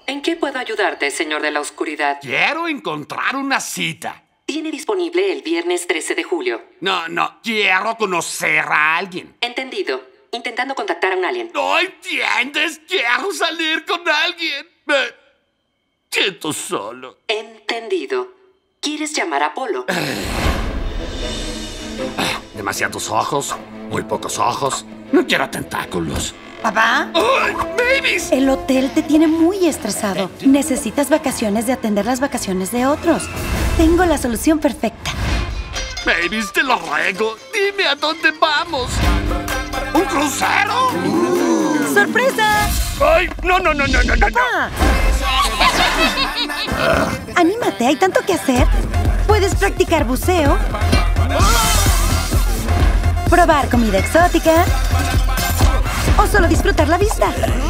¿En qué puedo ayudarte, señor de la oscuridad? Quiero encontrar una cita. Tiene disponible el viernes 13 de julio. No. Quiero conocer a alguien. Entendido. Intentando contactar a un alien. ¿No entiendes? Quiero salir con alguien. Me siento solo. Entendido. ¿Quieres llamar a Apolo? Demasiados ojos, muy pocos ojos. No quiero tentáculos. ¿Papá? ¡Ay, babies! El hotel te tiene muy estresado. Necesitas vacaciones de atender las vacaciones de otros. Tengo la solución perfecta. Babies, te lo ruego. Dime a dónde vamos. ¿Un crucero? ¡Sorpresa! ¡Ay! No. ¡Papá! Anímate, hay tanto que hacer. Puedes practicar buceo, probar comida exótica o solo disfrutar la vista.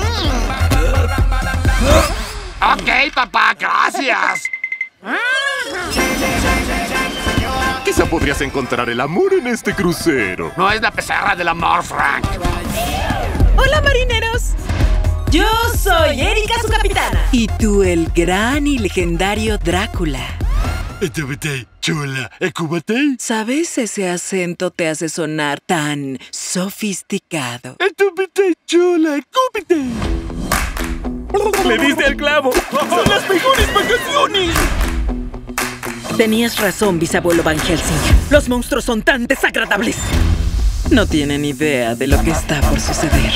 Ok, papá, gracias. Quizá podrías encontrar el amor en este crucero. No es la pizarra del amor, Frank. ¡Hola, marineros! Yo soy Erika, su capitana. Y tú, el gran y legendario Drácula. Chula, ¿cúbate? ¿Sabes? Ese acento te hace sonar tan sofisticado. Chula, cúbate. ¡Le diste al clavo! ¡Son las mejores vacaciones! Tenías razón, bisabuelo Van Helsing. Los monstruos son tan desagradables. No tienen idea de lo que está por suceder.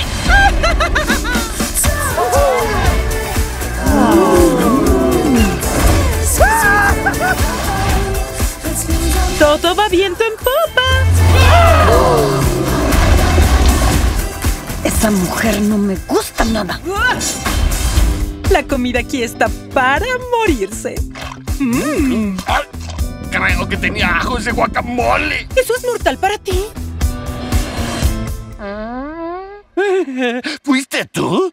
Todo va viento en popa. Esa mujer no me gusta nada. La comida aquí está para morirse. Ay, creo que tenía ajo ese guacamole. ¿Eso es mortal para ti? ¿Fuiste tú?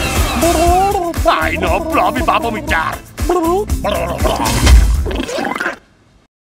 Ay, no, Blobby va a vomitar.